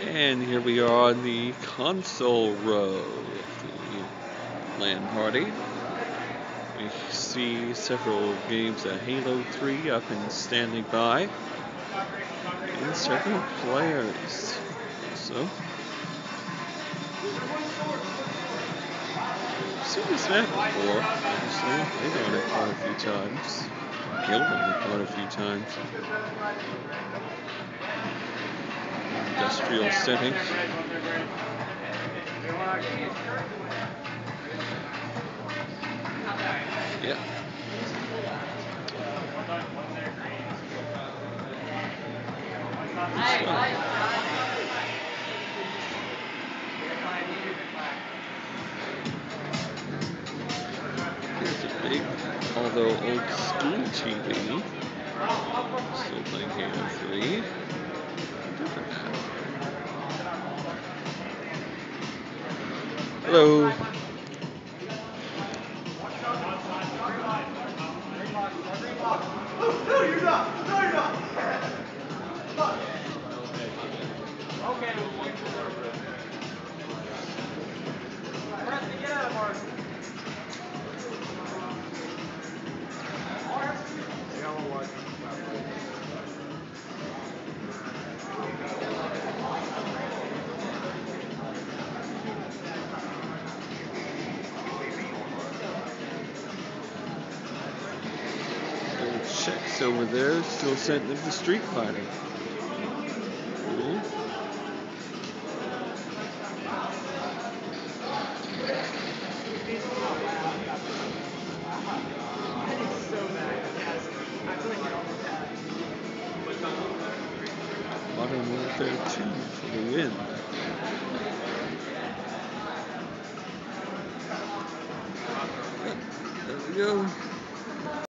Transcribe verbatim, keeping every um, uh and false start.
And here we are on the console row of the LAN party. We see several games of Halo three up and standing by, and several players. Also, I've seen this map before. Actually, played on it quite a few times. Killed on it quite a few times. Industrial setting. Yeah. Good stuff. Here's a big, although old school T V. Still playing Halo three. Different color. Hello. No, you're not. No, you're not. Okay. Preston, get out of Mark. Checks over there, still sent them to Street Fighter. Cool. Modern Warfare two for the win. There we go.